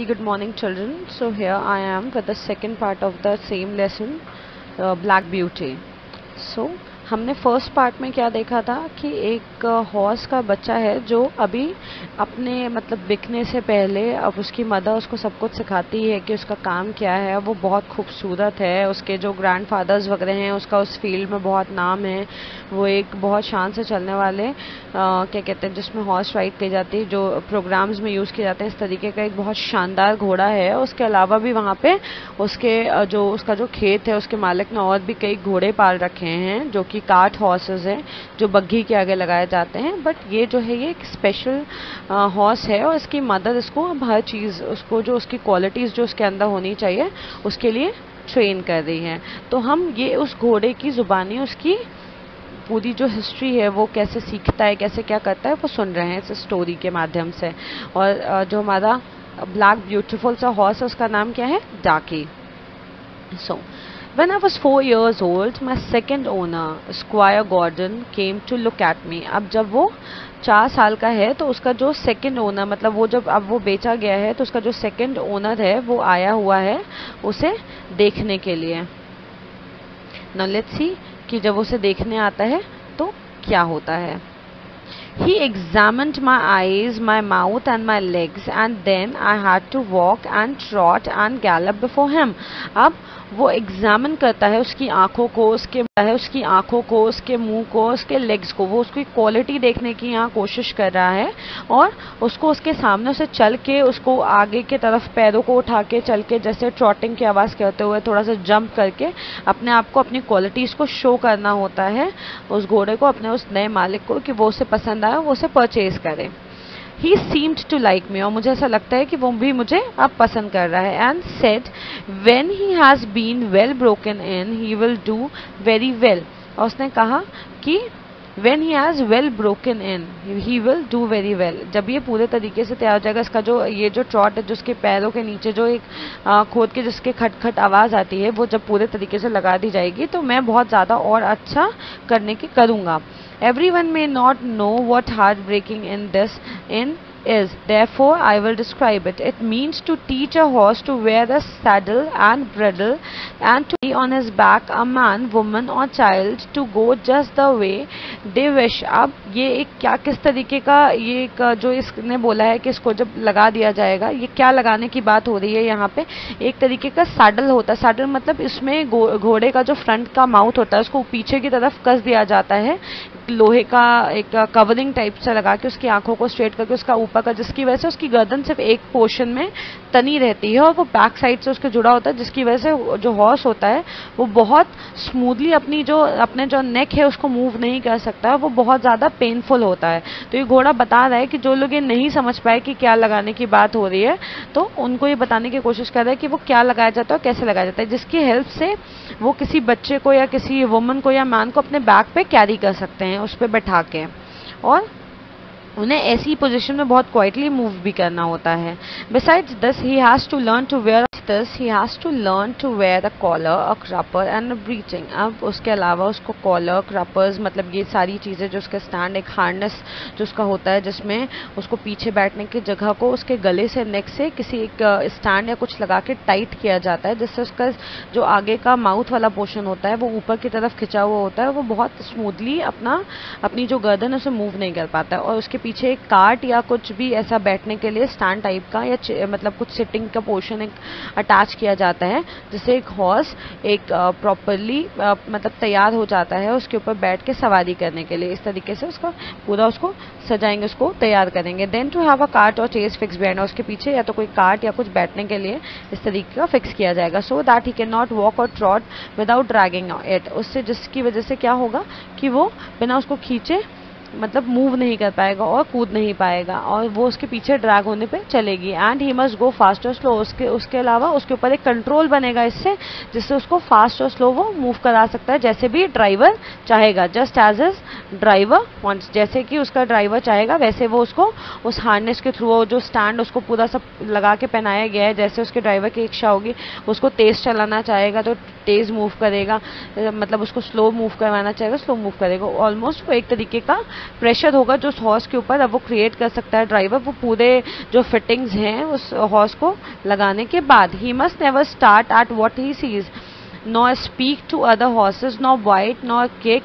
very good morning, children. So here I am with the second part of the same lesson, Black Beauty. So हमने first part में क्या देखा था कि एक हॉर्स का बच्चा है जो अभी अपने मतलब बिकने से पहले अब उसकी मदर उसको सब कुछ सिखाती है कि उसका काम क्या है। वो बहुत खूबसूरत है, उसके जो ग्रैंडफादर्स वगैरह हैं उसका उस फील्ड में बहुत नाम है। वो एक बहुत शान से चलने वाले क्या कहते हैं जिसमें हॉर्स राइड की जाती है, जो प्रोग्राम्स में यूज़ किए जाते हैं, इस तरीके का एक बहुत शानदार घोड़ा है। उसके अलावा भी वहाँ पे उसका जो खेत है उसके मालिक ने और भी कई घोड़े पाल रखे हैं जो कि कार्ट हॉर्सेस हैं जो बग्घी के आगे लगाए जाते हैं। बट ये जो है ये एक स्पेशल हॉर्स है और इसकी मदर इसको अब हर चीज़ उसको जो उसकी क्वालिटीज़ जो उसके अंदर होनी चाहिए उसके लिए ट्रेन कर रही है। तो हम ये उस घोड़े की ज़ुबानी उसकी पूरी जो हिस्ट्री है वो कैसे सीखता है, कैसे क्या करता है, वो सुन रहे हैं इस स्टोरी के माध्यम से। और जो हमारा ब्लैक ब्यूटीफुल सा हॉर्स है उसका नाम क्या है? डाकी। So, when I was 4 years old, my second owner, Squire Gordon, came to look at me. अब जब वो 4 साल का है तो उसका जो सेकंड ओनर मतलब वो जब अब वो बेचा गया है तो उसका जो सेकंड ओनर है वो आया हुआ है उसे देखने के लिए। Now let's see कि जब उसे देखने आता है तो क्या होता है। He examined my eyes, my mouth and my legs and then I had to walk and trot and gallop before him. अब वो एग्जामिन करता है उसकी आंखों को, उसके मुंह को, उसके लेग्स को। वो उसकी क्वालिटी देखने की यहाँ कोशिश कर रहा है और उसको उसके सामने से चल के उसको आगे के तरफ पैरों को उठा के चल के जैसे ट्रॉटिंग की आवाज़ करते हुए थोड़ा सा जंप करके अपने आप को अपनी क्वालिटीज़ को शो करना होता है उस घोड़े को, अपने उस नए मालिक को कि वो उसे पसंद आए, वो उसे परचेज करे। He seemed to like me और मुझे ऐसा लगता है कि वो भी मुझे अब पसंद कर रहा है। And said when he has been well broken in he will do very well। और उसने कहा कि when he has well broken in he will do very well। जब ये पूरे तरीके से तैयार हो जाएगा, इसका जो ये जो ट्रॉट है जो उसके पैरों के नीचे जो एक खोद के जिसके खटखट आवाज़ आती है वो जब पूरे तरीके से लगा दी जाएगी तो मैं बहुत ज़्यादा और अच्छा करने की करूँगा। Everyone may not know what heartbreaking is, therefore I will describe it. It means to teach a horse to wear a saddle and bridle and to be on his back a man, woman or child to go just the way they wish। अब ये एक क्या किस तरीके का ये एक जो इसने बोला है कि इसको जब लगा दिया जाएगा, ये क्या लगाने की बात हो रही है यहाँ पे? एक तरीके का सैडल होता है। सैडल मतलब इसमें घोड़े का जो फ्रंट का माउथ होता है उसको पीछे की तरफ कस दिया जाता है, लोहे का एक कवरिंग टाइप से लगा के उसकी आंखों को स्ट्रेट करके उसका ऊपर का, जिसकी वजह से उसकी गर्दन सिर्फ एक पोर्शन में तनी रहती है और वो बैक साइड से उसके जुड़ा होता है, जिसकी वजह से जो हॉर्स होता है वो बहुत स्मूथली अपने जो नेक है उसको मूव नहीं कर सकता, वो बहुत ज़्यादा पेनफुल होता है। तो ये घोड़ा बता रहा है कि जो लोग ये नहीं समझ पाए कि क्या लगाने की बात हो रही है तो उनको ये बताने की कोशिश कर रहा है कि वो क्या लगाया जाता है और कैसे लगाया जाता है, जिसकी हेल्प से वो किसी बच्चे को या किसी वुमन को या मैन को अपने बैक पे कैरी कर सकते हैं उस पर बैठा के, और उन्हें ऐसी पोजीशन में बहुत क्वाइटली मूव भी करना होता है। Besides this, he has to learn to wear a collar, a crupper and a breeching। अब उसके अलावा उसको कॉलर, क्रपर्स मतलब ये सारी चीज़ें जो उसके स्टैंड, एक हार्नेस जो उसका होता है जिसमें उसको पीछे बैठने की जगह को उसके गले से नेक से किसी एक स्टैंड या कुछ लगा के टाइट किया जाता है, जिससे उसका जो आगे का माउथ वाला पोर्शन होता है वो ऊपर की तरफ खिंचा हुआ होता है, वो बहुत स्मूथली अपनी जो गर्दन है उसे मूव नहीं कर पाता है। और उसके पीछे एक कार्ट या कुछ भी ऐसा बैठने के लिए स्टैंड टाइप का या मतलब कुछ सिटिंग का पोर्शन एक अटैच किया जाता है, जिससे एक हॉर्स एक प्रॉपरली मतलब तैयार हो जाता है उसके ऊपर बैठ के सवारी करने के लिए। इस तरीके से उसका पूरा उसको सजाएंगे, उसको तैयार करेंगे। Then to have a cart or chaise fix behind, उसके पीछे या तो कोई कार्ट या कुछ बैठने के लिए इस तरीके का फिक्स किया जाएगा, so that he can not walk or trot without dragging it. उससे जिसकी वजह से क्या होगा कि वो बिना उसको खींचे मतलब मूव नहीं कर पाएगा और कूद नहीं पाएगा और वो उसके पीछे ड्रैग होने पे चलेगी। And he must go fast or slow. उसके अलावा उसके ऊपर एक कंट्रोल बनेगा इससे, जिससे उसको फास्ट और स्लो वो मूव करा सकता है जैसे भी ड्राइवर चाहेगा, just as his driver wants. जैसे कि उसका ड्राइवर चाहेगा वैसे वो उसको उस हार्नेस के थ्रू जो स्टैंड उसको पूरा सब लगा के पहनाया गया है, जैसे उसके ड्राइवर की इच्छा होगी उसको तेज चलाना चाहेगा तो तेज मूव करेगा, मतलब उसको स्लो मूव करवाना चाहेगा स्लो मूव करेगा। ऑलमोस्ट वो एक तरीके का प्रेशर होगा जो उस हॉर्स के ऊपर अब वो क्रिएट कर सकता है ड्राइवर, वो पूरे जो फिटिंग्स हैं उस हॉर्स को लगाने के बाद। He must never start at what he sees, nor speak to other horses, nor bite, nor kick,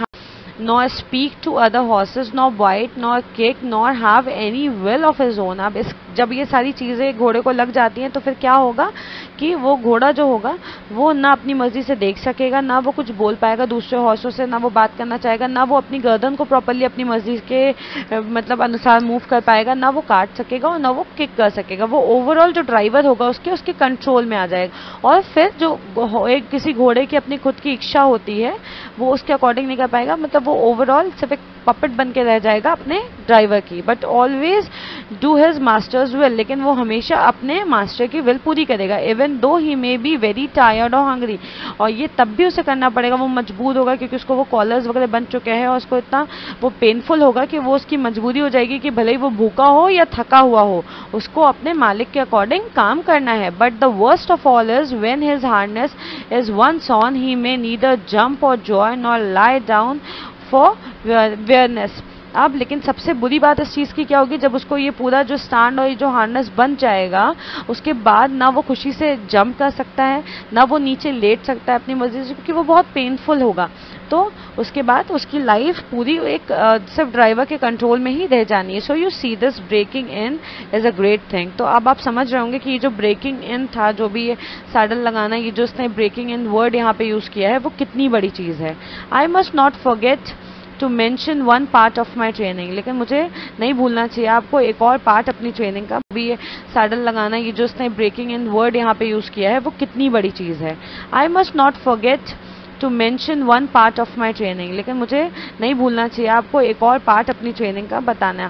nor speak to other horses, nor bite, nor kick, nor have any will of his own। अब जब ये सारी चीज़ें घोड़े को लग जाती हैं तो फिर क्या होगा कि वो घोड़ा जो होगा वो ना अपनी मर्जी से देख सकेगा, ना वो कुछ बोल पाएगा दूसरे हॉर्सों से, ना वो बात करना चाहेगा, ना वो अपनी गर्दन को प्रॉपरली अपनी मर्जी के मतलब अनुसार मूव कर पाएगा, ना वो काट सकेगा और ना वो किक कर सकेगा। वो ओवरऑल जो ड्राइवर होगा उसके कंट्रोल में आ जाएगा। और फिर जो एक किसी घोड़े की अपनी खुद की इच्छा होती है वो उसके अकॉर्डिंग नहीं कर पाएगा, मतलब वो ओवरऑल सिर्फ एक पपेट बन के रह जाएगा अपने ड्राइवर की। But always do his master's will, लेकिन वो हमेशा अपने मास्टर की विल पूरी करेगा, even though he may be very tired or hungry. और ये तब भी उसे करना पड़ेगा, वो मजबूर होगा क्योंकि उसको वो कॉलर्स वगैरह बन चुके हैं और उसको इतना वो पेनफुल होगा कि वो उसकी मजबूरी हो जाएगी कि भले ही वो भूखा हो या थका हुआ हो, उसको अपने मालिक के अकॉर्डिंग काम करना है। But the worst of all is when his harness is once on, he may neither jump or joy nor lie down for weariness. अब लेकिन सबसे बुरी बात इस चीज़ की क्या होगी, जब उसको ये पूरा जो स्टैंड और ये जो हार्नेस बन जाएगा उसके बाद ना वो खुशी से जंप कर सकता है, ना वो नीचे लेट सकता है अपनी मर्जी से, क्योंकि वो बहुत पेनफुल होगा। तो उसके बाद उसकी लाइफ पूरी एक सिर्फ ड्राइवर के कंट्रोल में ही रह जानी है। So you see this breaking in is a great thing. तो अब आप समझ रहे होंगे कि ये जो ब्रेकिंग इन था, जो भी ये सैडल लगाना, ये जो उसने ब्रेकिंग इन वर्ड यहाँ पे यूज़ किया है वो कितनी बड़ी चीज़ है। I must not forget to mention one part of my training, लेकिन मुझे नहीं भूलना चाहिए आपको एक और पार्ट अपनी ट्रेनिंग का। भी ये सैडल लगाना, ये जो उसने ब्रेकिंग इन वर्ड यहाँ पे यूज़ किया है वो कितनी बड़ी चीज़ है। I must not forget to mention one part of my training, लेकिन मुझे नहीं भूलना चाहिए आपको एक और पार्ट अपनी ट्रेनिंग का बताना,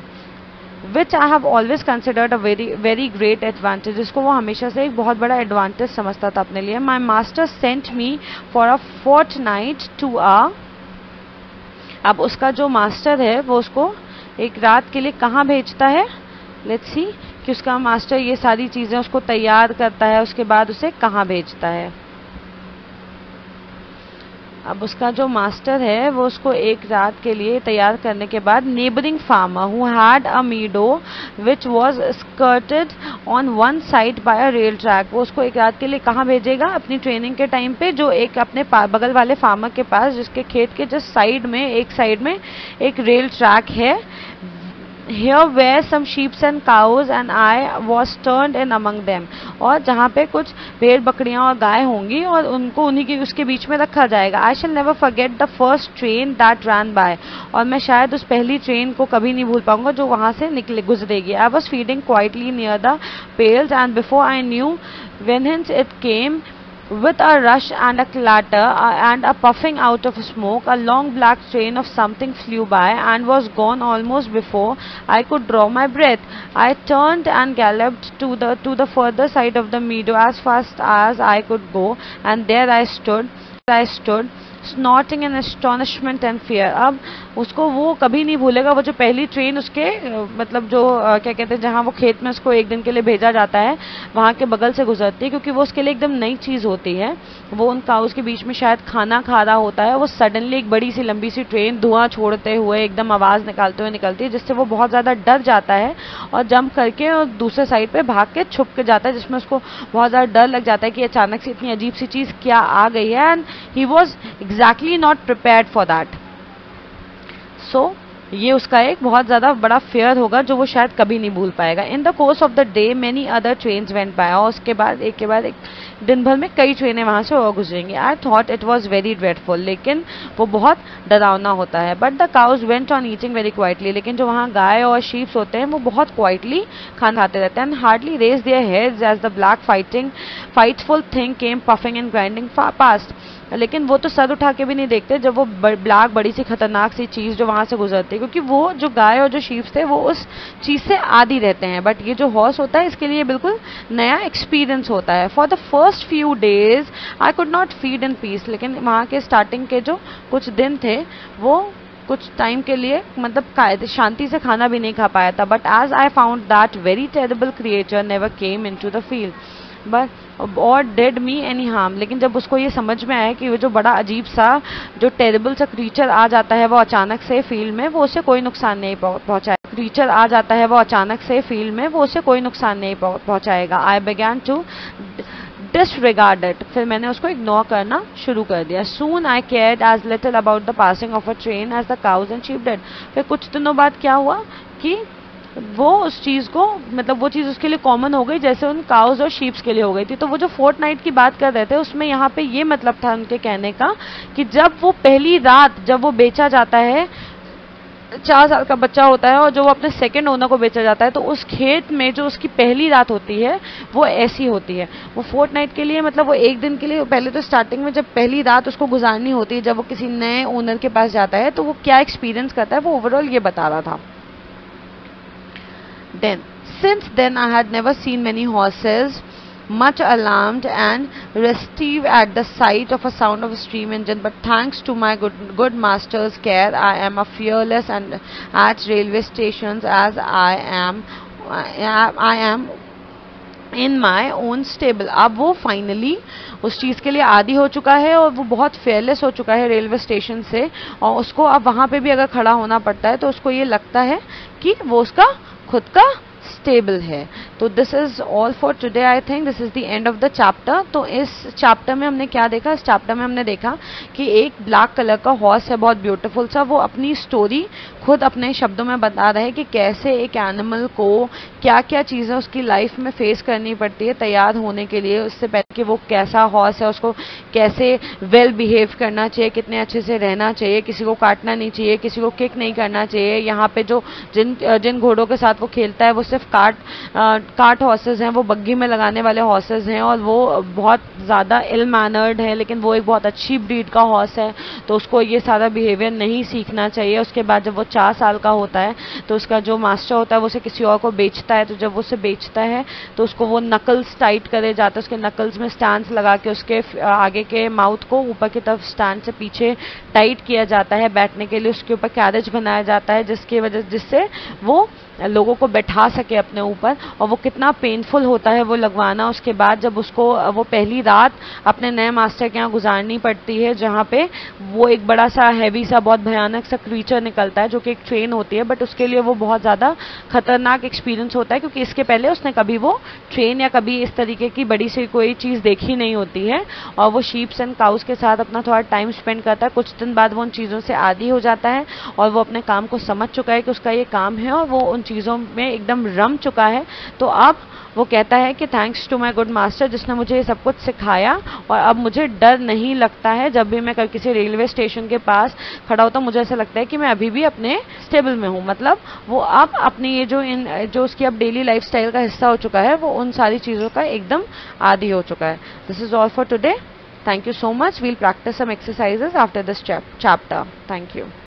which I have always considered a very great advantage, जिसको वो हमेशा से एक बहुत बड़ा एडवांटेज समझता था अपने लिए। My master sent me for a fortnight to अब उसका जो मास्टर है वो उसको एक रात के लिए कहाँ भेजता है, लेट्स सी कि उसका मास्टर ये सारी चीज़ें उसको तैयार करता है, उसके बाद उसे कहाँ भेजता है। अब उसका जो मास्टर है वो उसको एक रात के लिए तैयार करने के बाद neighbouring farmer who had a meadow which was skirted on one side by a rail track, वो उसको एक रात के लिए कहाँ भेजेगा, अपनी ट्रेनिंग के टाइम पे जो एक अपने बगल वाले फार्मर के पास जिसके खेत के जस्ट साइड में एक रेल ट्रैक है। Here were some sheep and cows and I was turned in among them, और जहाँ पे कुछ भेड़ बकरियाँ और गाय होंगी और उनको उसके बीच में रखा जाएगा। I shall never forget the first train that ran by, और मैं शायद उस पहली ट्रेन को कभी नहीं भूल पाऊंगा जो वहाँ से गुजरेगी। I was feeding quietly near the pails and before I knew whence it came, with a rush and a clatter and a puffing out of smoke, a long black train of something flew by and was gone almost before I could draw my breath. I turned and galloped to the further side of the meadow as fast as I could go, and there I stood snorting in astonishment and fear। अब उसको वो कभी नहीं भूलेगा वो जो पहली train उसके मतलब जो क्या कहते हैं जहाँ वो खेत में उसको एक दिन के लिए भेजा जाता है वहाँ के बगल से गुजरती है, क्योंकि वो उसके लिए एकदम नई चीज़ होती है। वो उन काउस के बीच में शायद खाना खा रहा होता है, वो सडनली एक बड़ी सी लंबी सी ट्रेन धुआं छोड़ते हुए एकदम आवाज़ निकालते हुए निकलती है, जिससे वो बहुत ज़्यादा डर जाता है और जंप करके और दूसरे साइड पर भाग के छुप के जाता है, जिसमें उसको बहुत ज़्यादा डर लग जाता है कि अचानक से इतनी अजीब सी चीज़ क्या आ गई है। And he was exactly not prepared for that। So ये उसका एक बहुत ज़्यादा बड़ा फेयर होगा जो वो शायद कभी नहीं भूल पाएगा। In the course of the day many other trains went by, और उसके बाद एक के बाद एक दिन भर में कई ट्रेनें वहाँ से और गुजरेंगी। I thought it was very dreadful, लेकिन वो बहुत डरावना होता है। But the cows went on eating very quietly, लेकिन जो वहाँ गाय और शीप्स होते हैं वो बहुत क्वाइटली खाना खाते रहते हैं। And hardly raise their heads as the black frightful thing came puffing and grinding past, लेकिन वो तो सर उठा के भी नहीं देखते जब वो ब्लैक बड़ी सी खतरनाक सी चीज़ जो वहाँ से गुजरती है, क्योंकि वो जो गाय और जो शीप्स थे वो उस चीज़ से आदी रहते हैं। बट ये जो हॉर्स होता है इसके लिए बिल्कुल नया एक्सपीरियंस होता है। For the first few days I could not feed in peace, लेकिन वहाँ के स्टार्टिंग के जो कुछ दिन थे वो कुछ टाइम के लिए मतलब शांति से खाना भी नहीं खा पाया था। But as I found that very terrible creature never came into the field, but or did me any harm. लेकिन जब उसको ये समझ में आया कि वो जो बड़ा अजीब सा जो टेरेबल सा क्रीचर आ जाता है वो अचानक से फील्ड में, वो उसे कोई नुकसान नहीं पहुंचाएगा। क्रीचर आ जाता है वो अचानक से फील्ड में, वो उसे कोई नुकसान नहीं पहुंचाएगा। I began to disregard it. फिर मैंने उसको इग्नोर करना शुरू कर दिया। Soon I cared as little about the passing of a train as the cows and sheep did. फिर कुछ दिनों बाद क्या हुआ कि वो उस चीज़ को, मतलब वो चीज़ उसके लिए कॉमन हो गई जैसे उन काउज और शीप्स के लिए हो गई थी। तो वो जो फोर्टनाइट की बात कर रहे थे उसमें यहाँ पे ये मतलब था उनके कहने का कि जब वो पहली रात जब वो बेचा जाता है, 4 साल का बच्चा होता है और जो वो अपने सेकंड ओनर को बेचा जाता है, तो उस खेत में जो उसकी पहली रात होती है वो ऐसी होती है। वो फोर्टनाइट के लिए मतलब वो एक दिन के लिए, पहले तो स्टार्टिंग में जब पहली रात उसको गुजारनी होती है जब वो किसी नए ओनर के पास जाता है, तो वो क्या एक्सपीरियंस करता है वो ओवरऑल ये बता रहा था। Since then I had never seen many horses, much alarmed and restive at the sight of a sound of a steam engine, but thanks to my good master's care I am as fearless and at railway stations as I am in my own stable. अब वो finally उस चीज़ के लिए आदी हो चुका है और वो बहुत फेयरलेस हो चुका है रेलवे स्टेशन से, और उसको अब वहाँ पे भी अगर खड़ा होना पड़ता है तो उसको ये लगता है कि वो उसका खुद का स्टेबल है। तो this is all for today. I think this is the end of the chapter. तो इस चैप्टर में हमने क्या देखा? इस चैप्टर में हमने देखा कि एक ब्लैक कलर का हॉर्स है, बहुत ब्यूटीफुल सा। वो अपनी स्टोरी खुद अपने शब्दों में बता रहा है कि कैसे एक एनिमल को क्या क्या चीज़ें उसकी लाइफ में फेस करनी पड़ती है तैयार होने के लिए, उससे पहले कि वो कैसा हॉर्स है, उसको कैसे वेल बिहेव करना चाहिए, कितने अच्छे से रहना चाहिए, किसी को काटना नहीं चाहिए, किसी को किक नहीं करना चाहिए। यहाँ पे जो जिन घोड़ों के साथ वो खेलता है वो सिर्फ कार्ट हॉर्सेस हैं, वो बग्गी में लगाने वाले हॉर्सेस हैं, और वो बहुत ज़्यादा इल मैनर्ड है, लेकिन वो एक बहुत अच्छी ब्रीड का हॉर्स है, तो उसको ये सारा बिहेवियर नहीं सीखना चाहिए। उसके बाद जब वो 4 साल का होता है तो उसका जो मास्टर होता है वो उसे किसी और को बेचता है। तो जब वो उसे बेचता है तो उसको वो नकल्स टाइट करे जाते हैं, उसके नकल्स में स्टैंड्स लगा के उसके आगे के माउथ को ऊपर की तरफ स्टैंड से पीछे टाइट किया जाता है। बैठने के लिए उसके ऊपर कैरेज बनाया जाता है जिससे वो लोगों को बैठा सके अपने ऊपर। और वो कितना पेनफुल होता है वो लगवाना। उसके बाद जब उसको वो पहली रात अपने नए मास्टर के यहाँ गुजारनी पड़ती है, जहाँ पे वो एक बड़ा सा हैवी सा बहुत भयानक सा क्रीचर निकलता है जो कि एक ट्रेन होती है, बट उसके लिए वो बहुत ज़्यादा खतरनाक एक्सपीरियंस होता है क्योंकि इसके पहले उसने कभी वो ट्रेन या कभी इस तरीके की बड़ी सी कोई चीज़ देखी नहीं होती है। और वो शीप्स एंड काउस के साथ अपना थोड़ा टाइम स्पेंड करता है। कुछ दिन बाद वो उन चीज़ों से आदी हो जाता है और वो अपने काम को समझ चुका है कि उसका ये काम है और वो उन चीज़ों में एकदम रम चुका है। तो अब वो कहता है कि thanks to my good master जिसने मुझे ये सब कुछ सिखाया, और अब मुझे डर नहीं लगता है। जब भी मैं किसी रेलवे स्टेशन के पास खड़ा होता हूँ मुझे ऐसा लगता है कि मैं अभी भी अपने स्टेबल में हूँ। मतलब वो अब अपनी ये जो उसकी अब डेली लाइफस्टाइल का हिस्सा हो चुका है, वो उन सारी चीज़ों का एकदम आदी हो चुका है। This is all for today. Thank you so much. We'll practise some exercises after this chapter. Thank you.